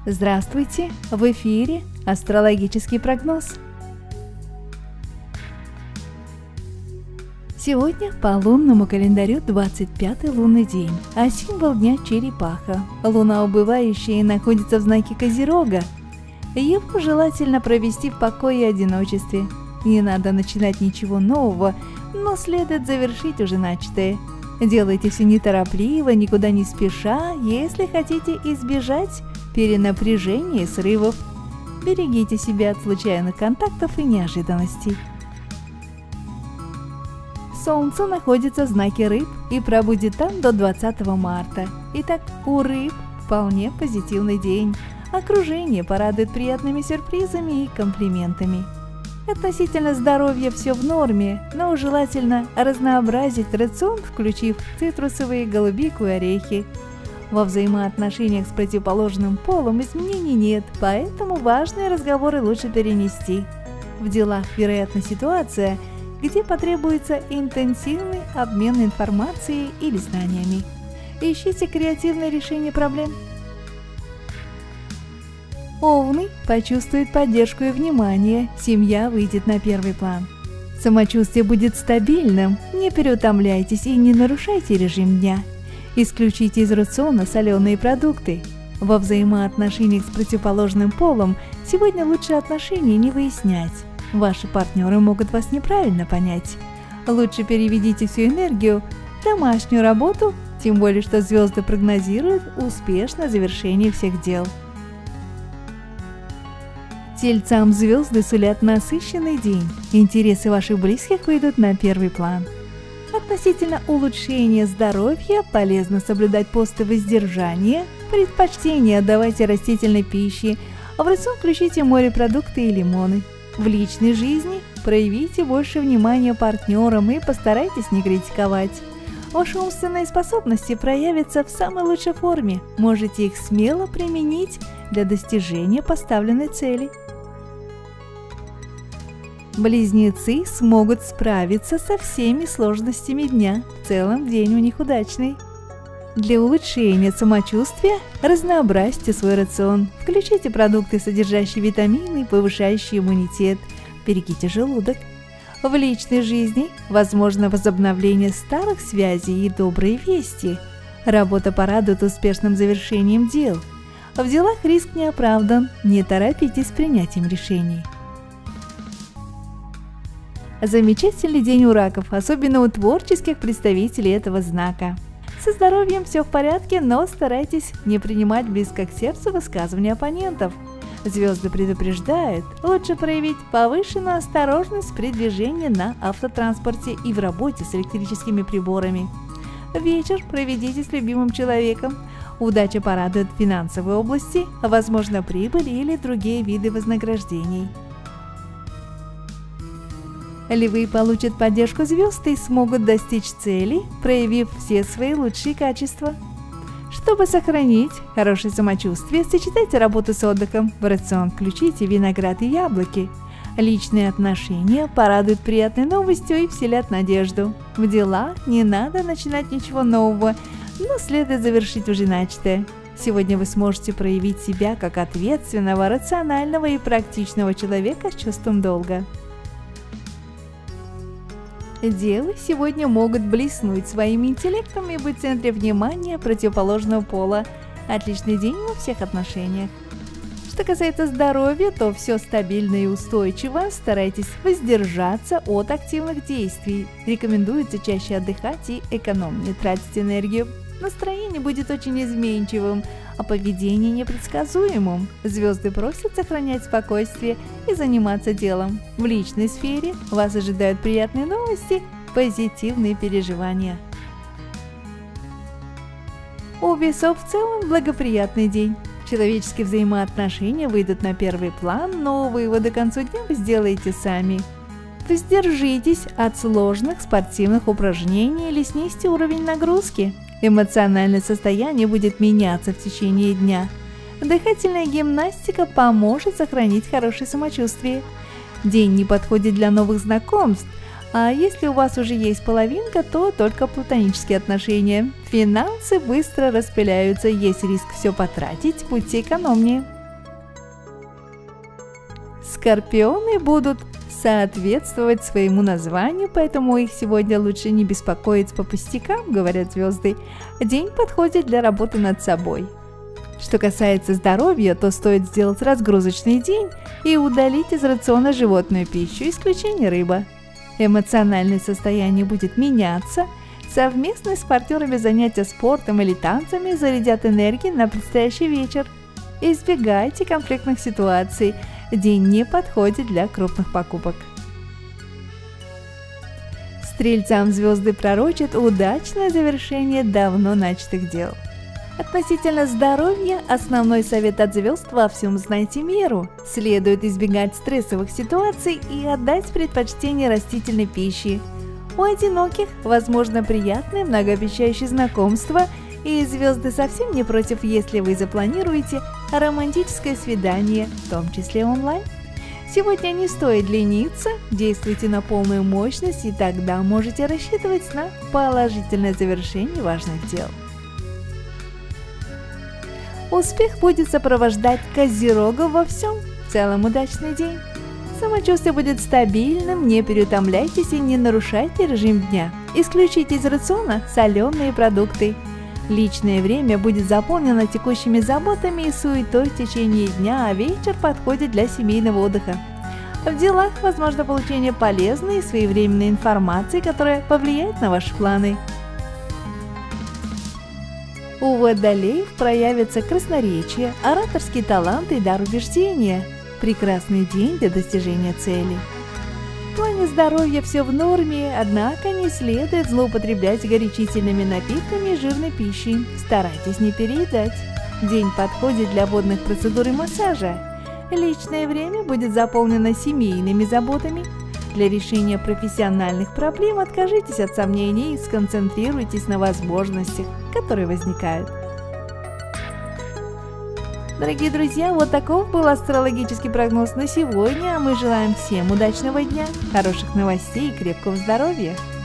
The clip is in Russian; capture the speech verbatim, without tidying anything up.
Здравствуйте! В эфире астрологический прогноз. Сегодня по лунному календарю двадцать пятый лунный день, а символ дня черепаха. Луна убывающая находится в знаке Козерога. Его желательно провести в покое и одиночестве. Не надо начинать ничего нового, но следует завершить уже начатое. Делайте все неторопливо, никуда не спеша, если хотите избежать перенапряжения и срывов. Берегите себя от случайных контактов и неожиданностей. Солнце находится в знаке Рыб и пробудет там до двадцатого марта. Итак, у Рыб вполне позитивный день. Окружение порадует приятными сюрпризами и комплиментами. Относительно здоровья все в норме, но желательно разнообразить рацион, включив цитрусовые, голубику и орехи. Во взаимоотношениях с противоположным полом изменений нет, поэтому важные разговоры лучше перенести. В делах вероятна ситуация, где потребуется интенсивный обмен информацией или знаниями. Ищите креативное решение проблем. Овны почувствуют поддержку и внимание, семья выйдет на первый план. Самочувствие будет стабильным, не переутомляйтесь и не нарушайте режим дня. Исключите из рациона соленые продукты. Во взаимоотношениях с противоположным полом сегодня лучше отношения не выяснять. Ваши партнеры могут вас неправильно понять. Лучше переведите всю энергию в домашнюю работу, тем более что звезды прогнозируют успешное завершение всех дел. Тельцам звезды сулят насыщенный день. Интересы ваших близких выйдут на первый план. Относительно улучшения здоровья полезно соблюдать посты воздержания, предпочтение отдавайте растительной пище, а в рацион включите морепродукты и лимоны. В личной жизни проявите больше внимания партнерам и постарайтесь не критиковать. Ваши умственные способности проявятся в самой лучшей форме, можете их смело применить для достижения поставленной цели. Близнецы смогут справиться со всеми сложностями дня, в целом день у них удачный. Для улучшения самочувствия разнообразьте свой рацион, включите продукты, содержащие витамины, повышающие иммунитет, берегите желудок. В личной жизни возможно возобновление старых связей и добрые вести. Работа порадует успешным завершением дел. В делах риск не оправдан, не торопитесь с принятием решений. Замечательный день у раков, особенно у творческих представителей этого знака. Со здоровьем все в порядке, но старайтесь не принимать близко к сердцу высказывания оппонентов. Звезды предупреждают, лучше проявить повышенную осторожность при движении на автотранспорте и в работе с электрическими приборами. Вечер проведите с любимым человеком. Удача порадует в финансовой области, возможно прибыль или другие виды вознаграждений. Львы получат поддержку звезд и смогут достичь цели, проявив все свои лучшие качества. Чтобы сохранить хорошее самочувствие, сочетайте работу с отдыхом, в рацион включите виноград и яблоки. Личные отношения порадуют приятной новостью и вселят надежду. В делах не надо начинать ничего нового, но следует завершить уже начатое. Сегодня вы сможете проявить себя как ответственного, рационального и практичного человека с чувством долга. Девы сегодня могут блеснуть своим интеллектом и быть в центре внимания противоположного пола. Отличный день во всех отношениях. Что касается здоровья, то все стабильно и устойчиво. Старайтесь воздержаться от активных действий. Рекомендуется чаще отдыхать и экономнее тратить энергию. Настроение будет очень изменчивым, а поведение непредсказуемым. Звезды просят сохранять спокойствие и заниматься делом. В личной сфере вас ожидают приятные новости, позитивные переживания. У весов в целом благоприятный день. Человеческие взаимоотношения выйдут на первый план, но выводы к концу дня вы сделаете сами. Воздержитесь от сложных спортивных упражнений или снизьте уровень нагрузки. Эмоциональное состояние будет меняться в течение дня. Дыхательная гимнастика поможет сохранить хорошее самочувствие. День не подходит для новых знакомств, а если у вас уже есть половинка, то только платонические отношения. Финансы быстро распыляются, есть риск все потратить, будьте экономнее. Скорпионы будут соответствовать своему названию, поэтому их сегодня лучше не беспокоить по пустякам, говорят звезды. День подходит для работы над собой. Что касается здоровья, то стоит сделать разгрузочный день и удалить из рациона животную пищу, исключение рыба. Эмоциональное состояние будет меняться. Совместные с партнерами занятия спортом или танцами зарядят энергией на предстоящий вечер. Избегайте конфликтных ситуаций. День не подходит для крупных покупок. Стрельцам звезды пророчат удачное завершение давно начатых дел. Относительно здоровья основной совет от звезд: во всем знайте меру. Следует избегать стрессовых ситуаций и отдать предпочтение растительной пище. У одиноких возможно приятное многообещающее знакомство, и звезды совсем не против, если вы запланируете романтическое свидание, в том числе онлайн. Сегодня не стоит лениться, действуйте на полную мощность, и тогда можете рассчитывать на положительное завершение важных дел. Успех будет сопровождать Козерога во всем. В целом удачный день. Самочувствие будет стабильным, не переутомляйтесь и не нарушайте режим дня. Исключите из рациона соленые продукты. Личное время будет заполнено текущими заботами и суетой в течение дня, а вечер подходит для семейного отдыха. В делах возможно получение полезной и своевременной информации, которая повлияет на ваши планы. У водолеев проявятся красноречие, ораторский талант и дар убеждения. Прекрасный день для достижения цели. В плане здоровья все в норме, однако не следует злоупотреблять горячительными напитками и жирной пищей. Старайтесь не переедать. День подходит для водных процедур и массажа. Личное время будет заполнено семейными заботами. Для решения профессиональных проблем откажитесь от сомнений и сконцентрируйтесь на возможностях, которые возникают. Дорогие друзья, вот таков был астрологический прогноз на сегодня. А мы желаем всем удачного дня, хороших новостей и крепкого здоровья.